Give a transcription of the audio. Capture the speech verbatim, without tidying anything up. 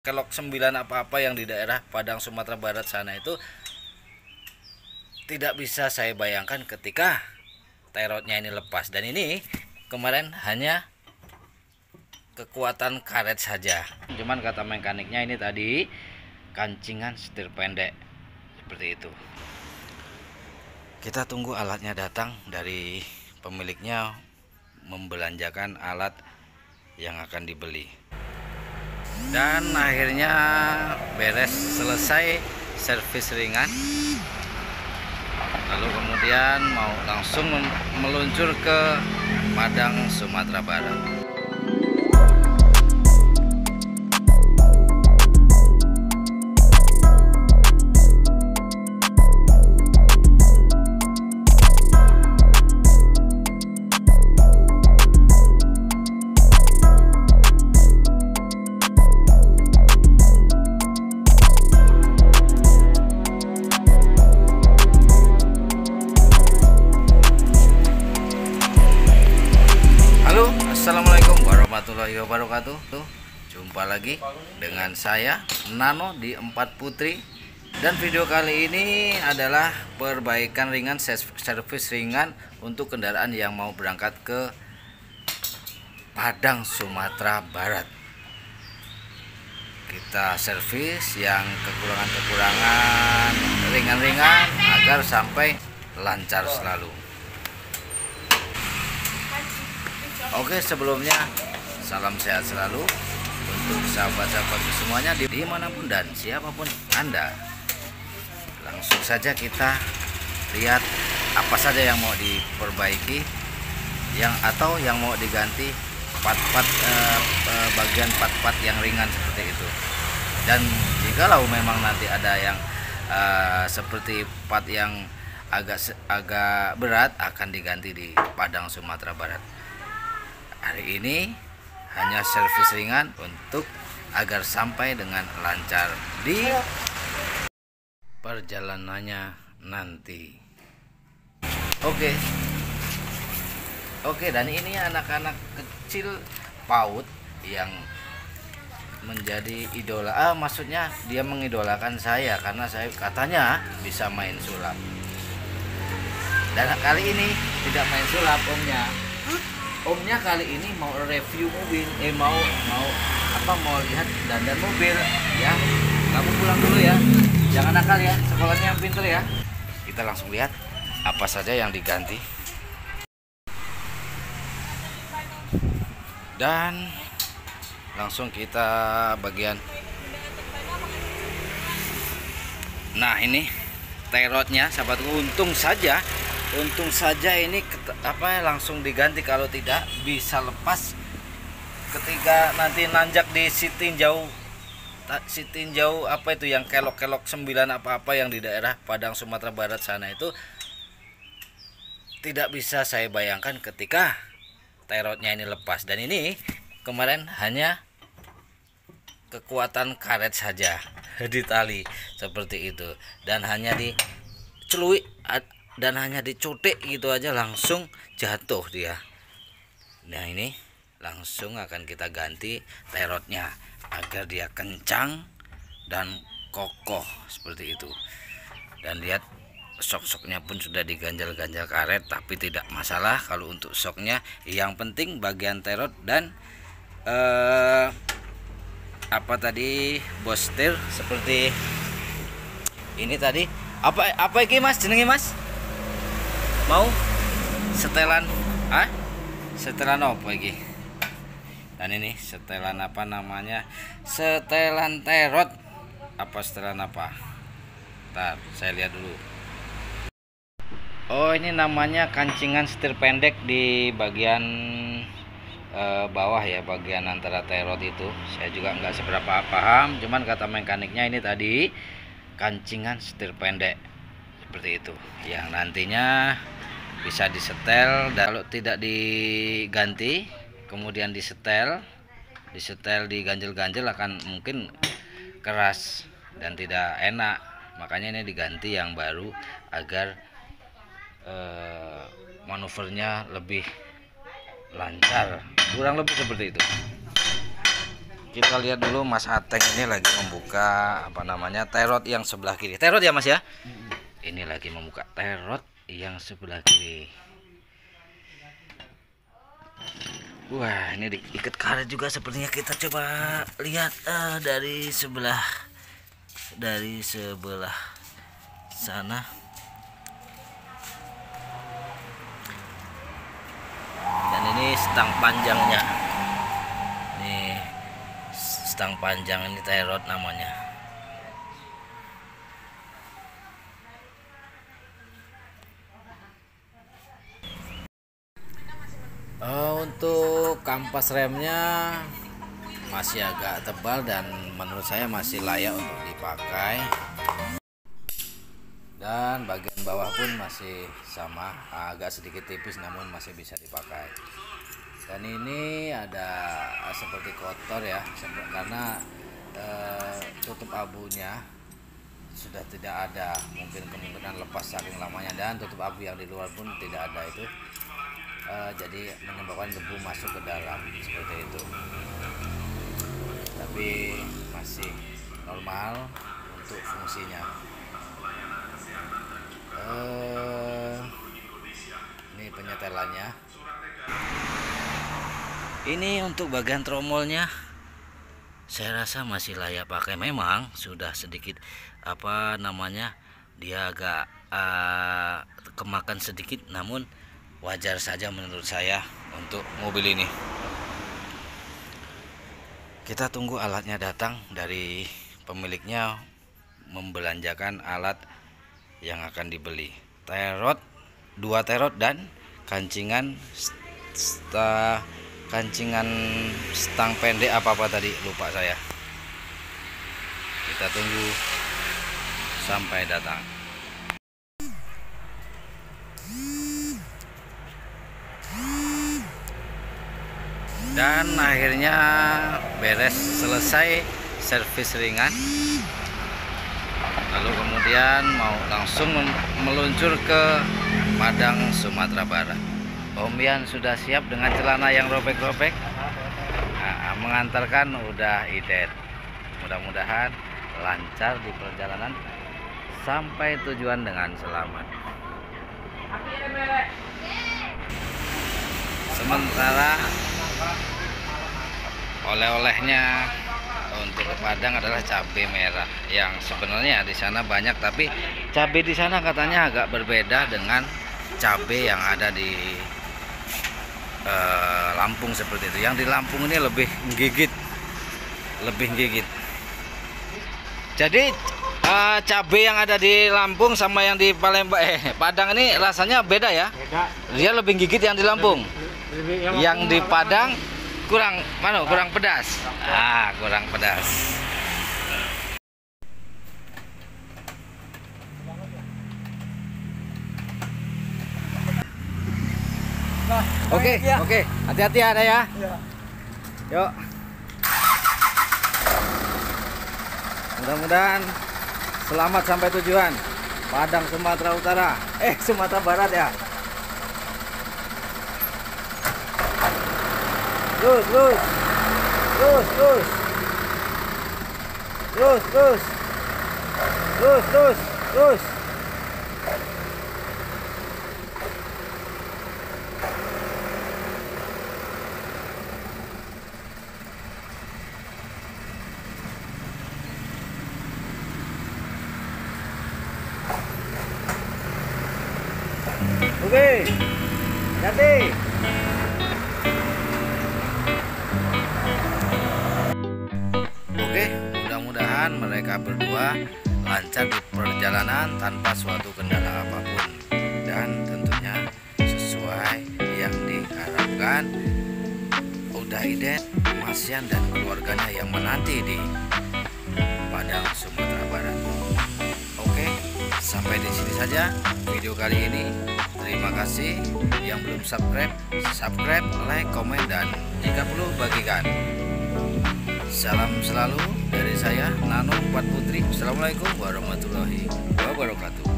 kelok sembilan apa-apa yang di daerah Padang Sumatera Barat sana itu tidak bisa saya bayangkan ketika terotnya ini lepas. Dan ini kemarin hanya kekuatan karet saja, cuman kata mekaniknya ini tadi kancingan setir pendek seperti itu. Kita tunggu alatnya datang dari pemiliknya, membelanjakan alat yang akan dibeli. Dan akhirnya beres, selesai servis ringan. Lalu kemudian mau langsung meluncur ke Padang Sumatera Barat. Assalamualaikum warahmatullahi wabarakatuh. Tuh, jumpa lagi dengan saya Nano di Empat Putri. Dan video kali ini adalah perbaikan ringan, servis ringan untuk kendaraan yang mau berangkat ke Padang Sumatera Barat. Kita servis yang kekurangan-kekurangan ringan-ringan agar sampai lancar selalu. Oke, sebelumnya salam sehat selalu untuk sahabat-sahabat semuanya dimanapun dan siapapun Anda. Langsung saja kita lihat apa saja yang mau diperbaiki, yang atau yang mau diganti part-part eh, eh, bagian part-part yang ringan seperti itu. Dan jikalau memang nanti ada yang eh, seperti part yang agak agak berat, akan diganti di Padang Sumatera Barat. Hari ini hanya servis ringan untuk agar sampai dengan lancar di perjalanannya nanti. Oke. Oke, dan ini anak-anak kecil PAUD yang menjadi idola. Ah, maksudnya dia mengidolakan saya karena saya katanya bisa main sulap. Dan kali ini tidak main sulap omnya. Omnya kali ini mau review mobil, eh mau mau apa mau lihat dandan mobil ya. Kamu pulang dulu ya, jangan nakal ya, sekolahnya yang pinter ya. Kita langsung lihat apa saja yang diganti. Dan langsung kita bagian. Nah, ini terotnya sahabatku, untung saja Untung saja ini apa langsung diganti, kalau tidak bisa lepas ketika nanti nanjak di si tinjau si tinjau apa itu yang kelok-kelok sembilan apa-apa yang di daerah Padang Sumatera Barat sana itu tidak bisa saya bayangkan ketika terotnya ini lepas. Dan ini kemarin hanya kekuatan karet saja di tali seperti itu, dan hanya diceluik dan hanya dicutik gitu aja langsung jatuh dia. Nah, ini langsung akan kita ganti terotnya agar dia kencang dan kokoh seperti itu. Dan lihat sok-soknya pun sudah diganjal-ganjal karet, tapi tidak masalah kalau untuk soknya. Yang penting bagian terot dan eh, apa tadi bos setir seperti ini tadi. Apa apa iki Mas jenenge Mas? Mau setelan ah setelan apa lagi? Dan ini setelan apa namanya, setelan terot apa setelan apa, ntar saya lihat dulu. Oh, ini namanya kancingan setir pendek di bagian eh, bawah ya, bagian antara terot itu. Saya juga nggak seberapa paham, cuman kata mekaniknya ini tadi kancingan setir pendek seperti itu, yang nantinya bisa disetel. Dan kalau tidak diganti kemudian disetel disetel diganjel-ganjel akan mungkin keras dan tidak enak. Makanya ini diganti yang baru agar eh, manuvernya lebih lancar, kurang lebih seperti itu. kita lihat dulu Mas Ateng ini lagi membuka apa namanya terot yang sebelah kiri. Terot ya Mas ya? Ini lagi membuka terot yang sebelah kiri. Wah, ini diikat karet juga sepertinya. Kita coba lihat uh, dari sebelah dari sebelah sana. Dan ini stang panjangnya. Nih stang panjang ini terot namanya. Oh, untuk kampas remnya masih agak tebal dan menurut saya masih layak untuk dipakai. Dan bagian bawah pun masih sama, agak sedikit tipis namun masih bisa dipakai. Dan ini ada seperti kotor ya, karena eh, tutup abunya sudah tidak ada, mungkin kemungkinan lepas saking lamanya, dan tutup abu yang di luar pun tidak ada itu. Uh, jadi menyebabkan debu masuk ke dalam seperti itu, tapi masih normal untuk fungsinya. Uh, ini penyetelannya. Ini untuk bagian tromolnya, saya rasa masih layak pakai. Memang sudah sedikit apa namanya, dia agak uh, kemakan sedikit, namun wajar saja menurut saya untuk mobil ini. Kita tunggu alatnya datang dari pemiliknya, membelanjakan alat yang akan dibeli. Terot, dua terot dan kancingan sta, kancingan stang pendek apa-apa tadi lupa saya. Kita tunggu sampai datang. Dan akhirnya beres, selesai servis ringan. Lalu kemudian mau langsung meluncur ke Padang, Sumatera Barat. Om Yan sudah siap dengan celana yang robek-robek, nah, mengantarkan udah idet. Mudah-mudahan lancar di perjalanan sampai tujuan dengan selamat. Sementara oleh-olehnya untuk ke Padang adalah cabai merah, yang sebenarnya di sana banyak, tapi cabai di sana katanya agak berbeda dengan cabai yang ada di eh, Lampung seperti itu. Yang di Lampung ini lebih menggigit, lebih menggigit. Jadi eh, cabai yang ada di Lampung sama yang di Palembang, eh Padang ini rasanya beda ya? Beda. Dia lebih menggigit yang di Lampung. Lebih, yang, yang di Padang kurang mana kurang pedas. Ah, kurang pedas. Oke, oke. Hati-hati ada ya. Yuk. Mudah-mudahan selamat sampai tujuan. Padang, Sumatera Utara. Eh, Sumatera Barat ya. Terus, terus, terus, terus, terus, terus, terus, terus, terus. Oke, hati. Oke, mudah-mudahan mereka berdua lancar di perjalanan tanpa suatu kendala apapun, dan tentunya sesuai yang diharapkan. Udah idet, Mas Yan dan keluarganya yang menanti di Padang, Sumatera Barat. Oke, sampai di sini saja video kali ini. Terima kasih yang belum subscribe, subscribe, like, komen, dan jika perlu bagikan. Salam selalu dari saya, Nano Empat Putri. Assalamualaikum warahmatullahi wabarakatuh.